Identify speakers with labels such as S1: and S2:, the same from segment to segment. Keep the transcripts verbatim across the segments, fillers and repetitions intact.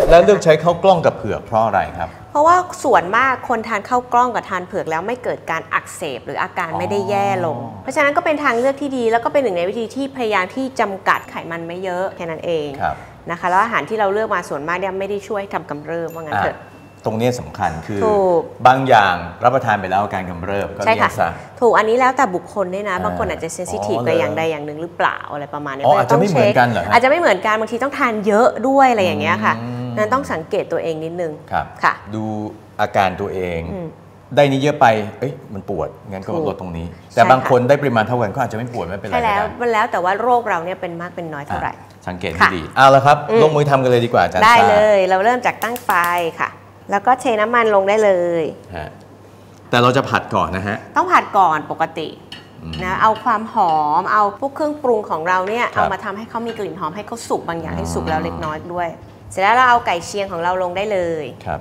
S1: แล้วเลือกใช้ข้าวกล้องกับเผือกเพราะอะไรครับ
S2: เพราะว่าส่วนมากคนทานข้าวกล้องกับทานเผือกแล้วไม่เกิดการอักเสบหรืออาการไม่ได้แย่ลงเพราะฉะนั้นก็เป็นทางเลือกที่ดีแล้วก็เป็นหนึ่งในวิธีที่พยายามที่จำกัดไขมันไม่เยอะแค่นั้นเองนะคะแล้วอาหารที่เราเลือกมาส่วนมากเนี่ยไม่ได้ช่วยทำกำเริบว่างั้นเถอะ
S1: ตรงนี้สำคัญคือบางอย่างรับประทานไปแล้วอาการกำเริบก็เลี่ยงซะ
S2: ถูกอันนี้แล้วแต่บุคคลด้วยนะบางคนอาจจะเซนซิทีฟกับอย่างใดอย่างหนึ่งหรือเปล่าอะไรประมาณนี้
S1: อาจจะไม่เหมือนกันเหรอ
S2: อาจจะไม่เหมือนกันบางทีต้องทานเยอะด้วยอะไรอย่างเงี้ยค่ะนั้นต้องสังเกตตัวเองนิดนึง
S1: ค่ะดูอาการตัวเองได้นี้เยอะไปเอ้ยมันปวดงั้นก็ลดตรงนี้แต่บางคนได้ปริมาณเท่ากันก็อาจจะไม่ปวดไม่เป็นไร
S2: ใช่แล้วมันแล้วแต่ว่าโรคเราเนี่ยเป็นมากเป็นน้อยเท่าไหร่
S1: สังเกตให้ดีเอาละครับลงมือทำกันเลยดีกว่าอาจารย์
S2: ได้เลยเราเริ่มจากตั้งไฟค่ะแล้วก็เทน้ำมันลงได้เลย
S1: แต่เราจะผัดก่อนนะฮะ
S2: ต้องผัดก่อนปกตินะเอาความหอมเอาพวกเครื่องปรุงของเราเนี่ยเอามาทำให้เขามีกลิ่นหอมให้เขาสุกบางอย่างให้สุกแล้วเล็กน้อยด้วยเสร็จแล้วเราเอาไก่เชียงของเราลงได้เลย
S1: ครับ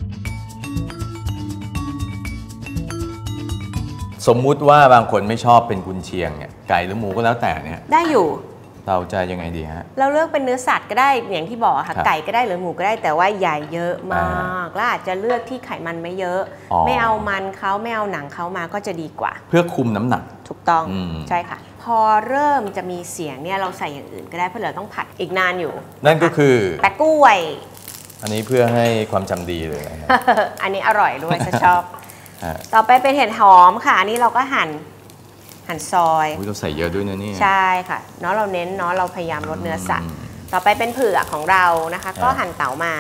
S1: สมมุติว่าบางคนไม่ชอบเป็นกุนเชียงเนี่ยไก่หรือหมูก็แล้วแต่เนี่ย
S2: ได้อยู่
S1: เราจะยังไงดีฮะ
S2: เราเลือกเป็นเนื้อสัตว์ก็ได้อย่างที่บอกค่ะไก่ก็ได้หรือหมูก็ได้แต่ว่าใหญ่เยอะมากแล้วอาจจะเลือกที่ไขมันไม่เยอะไม่เอามันเขาไม่เอาหนังเขามาก็จะดีกว่า
S1: เพื่อคุมน้ำหนัก
S2: ถูกต้องใช่ค่ะพอเริ่มจะมีเสียงเนี่ยเราใส่อย่างอื่นก็ได้เพราะเราต้องผัดอีกนานอยู่
S1: นั่นก็คือ
S2: แปะกล้วย
S1: อันนี้เพื่อให้ความจำดีเลยนะ
S2: อันนี้อร่อยด้วยจะชอบต่อไปเป็นเห็ดหอมค่ะอันนี้เราก็หั่นหั่นซอย
S1: เราใส่เยอะด้วยนะนี่
S2: ใช่ค่ะเนาะเราเน้นเนาะเราพยายามลดเนื้อสัตว์ต่อไปเป็นเผือกของเรานะคะก็หั่นเต๋ามา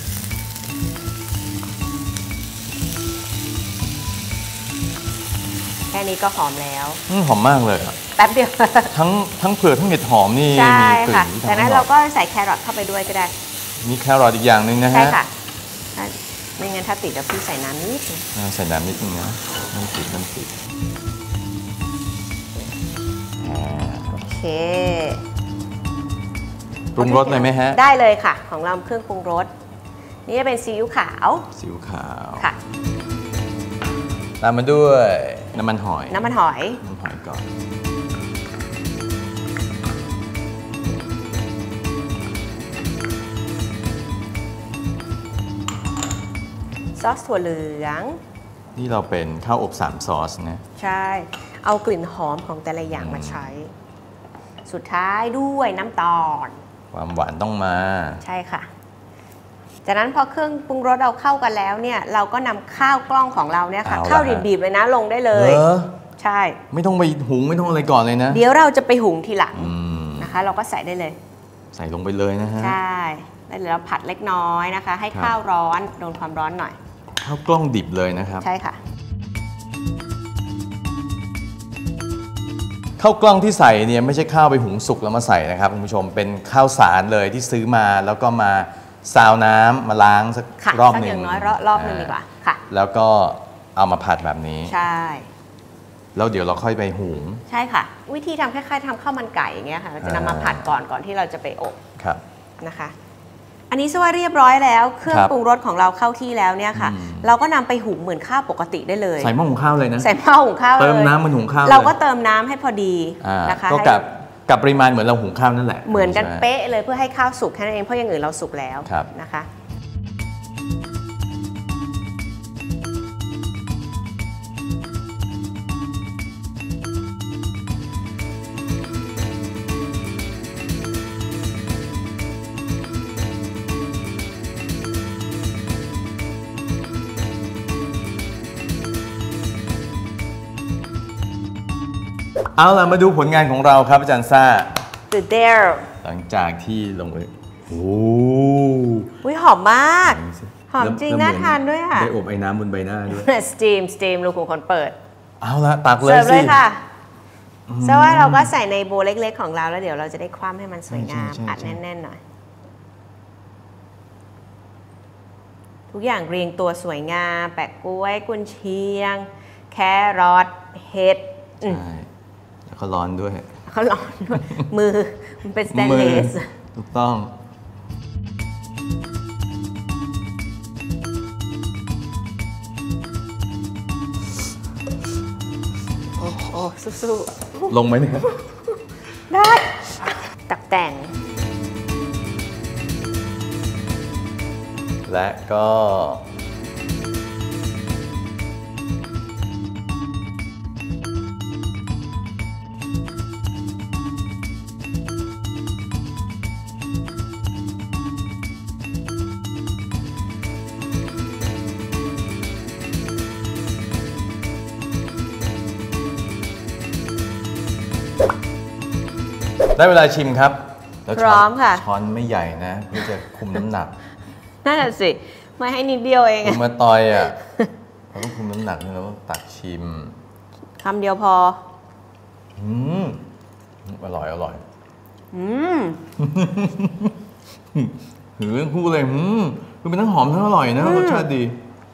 S2: แค่นี้ก็หอมแล้ว
S1: หอมมากเลย
S2: แป๊บเดียว
S1: ทั้งทั้งเผือกทั้งเห็ดหอมนี่
S2: ใช่ค่ะจากนั้นเราก็ใส่แครอทเข้าไปด้วยก็ได้
S1: มีแครอทอีกอย่างหนึ่งนะฮะ
S2: ใช่ค่ะไม่งั้นถ้าติดเดี๋ยวพี่ใส่น้ำนิด
S1: ใส่น้ำนิดนึงนะน้ำติดน้ำติด
S2: โอเค
S1: ปรุงรสเลยไหมฮะ
S2: ได้เลยค่ะของเราเครื่องปรุงรสนี่จะเป็นซีอิ๊วขาว
S1: ซีอิ๊วขาว
S2: ค่ะ
S1: ตามมาด้วยน้ำมันหอย
S2: น้ำมันหอย
S1: น้ำหอยก่อน
S2: ซอสถั่วเหลือง
S1: นี่เราเป็นข้าวอบสามซอสนะ
S2: ใช่เอากลิ่นหอมของแต่ละอย่างมาใช้สุดท้ายด้วยน้ำตาล
S1: ความหวานต้องมา
S2: ใช่ค่ะจากนั้นพอเครื่องปรุงรสเราเข้ากันแล้วเนี่ยเราก็นำข้าวกล้องของเราเนี่ยค่ะข้าวบีบๆเลยนะลงได้เลยใช่
S1: ไม่ต้องไปหุงไม่ต้องอะไรก่อนเลยนะ
S2: เดี๋ยวเราจะไปหุงทีหลังนะคะเราก็ใส่ได้เลย
S1: ใส่ลงไปเลยนะฮะ
S2: ใช่แล้วเดี๋ยวเราผัดเล็กน้อยนะคะให้ข้าวร้อนโดนความร้อนหน่อย
S1: ข้าวกล้องดิบเลยนะครับ
S2: ใช่ค่ะ
S1: ข้าวกล้องที่ใส่เนี่ยไม่ใช่ข้าวไปหุงสุกแล้วมาใส่นะครับคุณผู้ชมเป็นข้าวสารเลยที่ซื้อมาแล้วก็มาซาวน้ำมาล้างสักรอบหนึ่ง
S2: อย่างน้อยรอบหนึ่งดีกว่าค่ะ
S1: แล้วก็เอามาผัดแบบนี้
S2: ใช่
S1: แล้วเดี๋ยวเราค่อยไปหุง
S2: ใช่ค่ะวิธีทำคล้ายๆทำข้าวมันไก่อย่างเงี้ยค่ะเราจะนำมาผัดก่อนก่อนที่เราจะไปอบ
S1: ครับ
S2: นะคะอันนี้ซะว่าเรียบร้อยแล้วเครื่องปรุงรสของเราเข้าที่แล้วเนี่ยค่ะเราก็นำไปหุงเหมือนข้าวปกติได้เลย
S1: ใส่หม้อหุงข้าวเลยนะ
S2: ใส่หม้อหุงข้าว
S1: เติมน้ำมันหุงข้าว
S2: เราก็เติมน้ำให้พอดีนะคะ
S1: ก็กับกับปริมาณเหมือนเราหุงข้าวนั่นแหละ
S2: เหมือนกันเป๊ะเลยเพื่อให้ข้าวสุกแค่นั้นเองเพราะอย่างอื่นเราสุกแล้วนะคะ
S1: เอาล่ะมาดูผลงานของเราครับอาจารย์ซ่า
S2: The Dare
S1: หลังจากที่ลงไปโอ้
S2: โหหอมมากหอมจริงน่าทานด้วยค่ะ
S1: ได้อบไอ้น้ำบนใบหน้าด้วย
S2: สตีมสตีมลูกของคนเปิด
S1: เอาละตักเลยสิ
S2: เสิร์ฟเลยค่ะเพราะว่าเราก็ใส่ในโบเล็กๆของเราแล้วเดี๋ยวเราจะได้คว่ำให้มันสวยงามอัดแน่นๆหน่อยทุกอย่างเรียงตัวสวยงามแปะกล้วยกุนเชียงแครอทเห็ด
S1: ใช่แล้วก็ร้อนด้วย
S2: เขาร้อนด้วยมือมันเป็นสแตนเลส
S1: ถูกต้อง
S2: โอ้โหสู้
S1: ๆลงไหมเนี่ย
S2: ได้ตักแต่ง
S1: และก็ได้เวลาชิมครับแล้ว
S2: พร้อมค่ะ
S1: ช้อนไม่ใหญ่นะเพื่อจะคุมน้ำหนัก
S2: นั่นแหละสิไม่ให้นิดเดียวเอง
S1: คุมมาตอยอ่ะเราต้องคุมน้ำหนักนี่เราต้องตักชิม
S2: คำเดียวพอ
S1: อืมอร่อยอร่อย
S2: อืม
S1: หือพูดเลยอืมคือเป็นทั้งหอมทั้งอร่อยนะรสชาติดี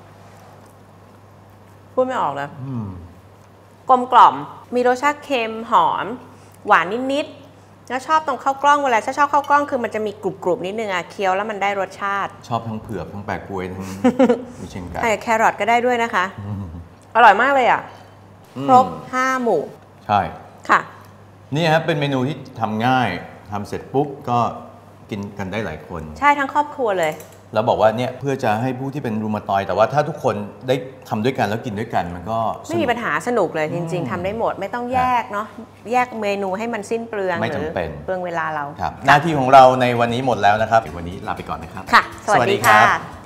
S2: พูดไม่ออกเลยกลมกล่อมมีรสชาติเค็มหอมหวานนิดๆแล้วชอบตรงข้าวกล้องเวลาถ้าชอบข้าวกล้องคือมันจะมีกรุบๆนิดนึงอะเคี้ยวแล้วมันได้รสชาติ
S1: ชอบทั้งเผือกทั้งแปะกล้วยทั้ง มีเชงไก่
S2: ใส่แครอทก็ได้ด้วยนะคะ อร่อยมากเลยอ่ะครบห้าหมู่
S1: ใช่
S2: ค่ะ
S1: นี่ครับเป็นเมนูที่ทำง่ายทำเสร็จปุ๊บก็กินกันได้หลายคน
S2: ใช่ทั้งครอบครัวเลย
S1: แล้วบอกว่าเนี่ยเพื่อจะให้ผู้ที่เป็นรูมาตอยด์แต่ว่าถ้าทุกคนได้ทำด้วยกันแล้วกินด้วยกันมันก็สนุก
S2: ไม่มีปัญหาสนุกเลยจริง ๆทำได้หมดไม่ต้องแยกเนาะแยกเมนูให้มันสิ้นเปลือง
S1: ไม่
S2: หรือ
S1: จำเป็น
S2: เปลืองเวลาเรา
S1: ครับหน้าที่ของเราในวันนี้หมดแล้วนะครับวันนี้ลาไปก่อนนะครับ
S2: ค่ะ สวัสดีค่ะ